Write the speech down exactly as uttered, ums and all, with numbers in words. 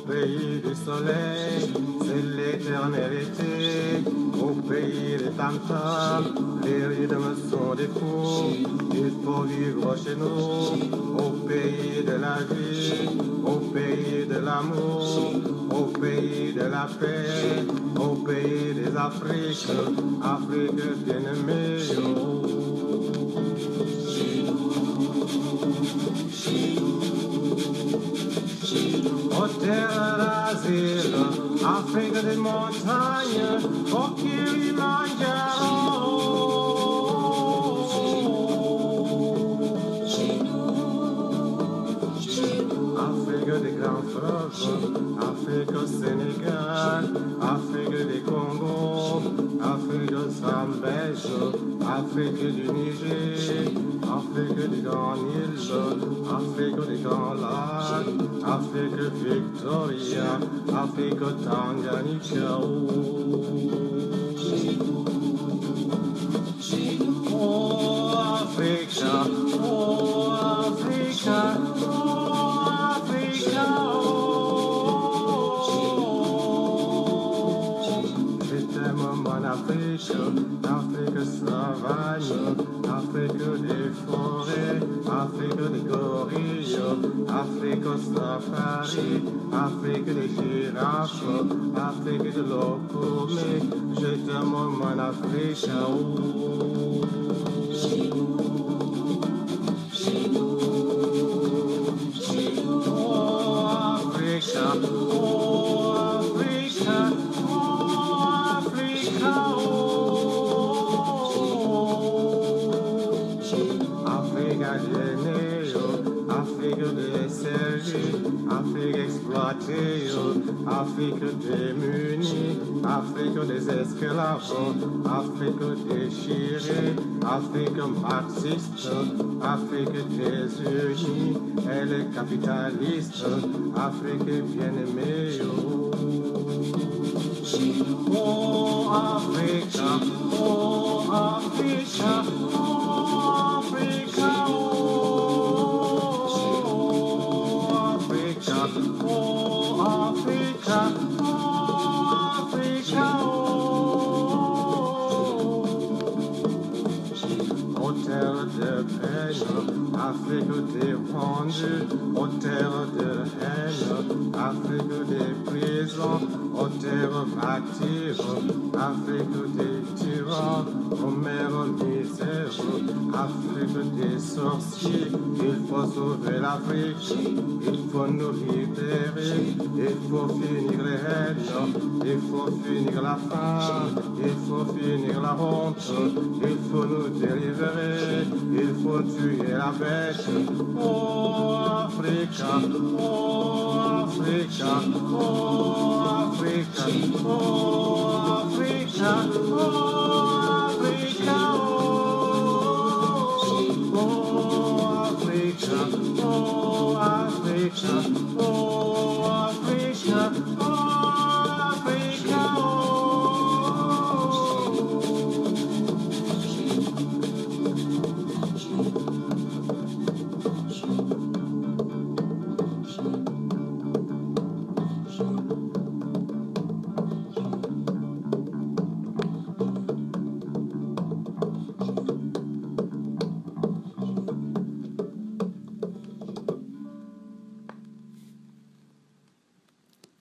pays du soleil, c'est l'éternel été. Au pays des tam-tams, les rythmes sont des fous. Il faut vivre chez nous, au pays de la vie, au pays de l'amour, au pays de la paix, au pays des Afriques, Afrique bien-aimée. Oh terre d'asile, Afrique des montagnes, oh Kilimanjaro. Afrique des grands fleuves, Afrique au Sénégal, Afrique des Congo, Afrique de Zambège, Afrique du Niger, Afrique du Grand Nil, Afrique des Grands Lacs, Afrique Victoria, Afrique Tanganyika. Oh Africa, oh Africa, oh Africa, oh. Je t'aime mon Afrique, Afrique sauvage, Afrique des forêts, Afrique des gorilles, Afrique au safari, Afrique des girafes, Afrique de l'Ocomé. Je t'aime mon Afrique, oh. Afrique des servis, Afrique exploitée, Afrique démunie, Afrique des esclaves, Afrique déchirée, Afrique marxiste, Afrique désunie, elle est capitaliste, Afrique bien-aimée. Oh Africa, oh Africa, oh Africa, oh Africa, oh Africa, oh terre de peine, Afrique des vendus, oh terre de haine, Afrique des prisons, oh terre active, Afrique des tyrans, oh mère misère, Afrique des sorciers. Il faut sauver l'Afrique, il faut nous libérer, il faut finir les haines, il faut finir la faim, il faut finir la honte, il faut nous délivrer, il faut tuer la bête. Oh Africa, oh Africa, oh Africa, oh Africa, oh Africa, oh Africa, oh Africa, oh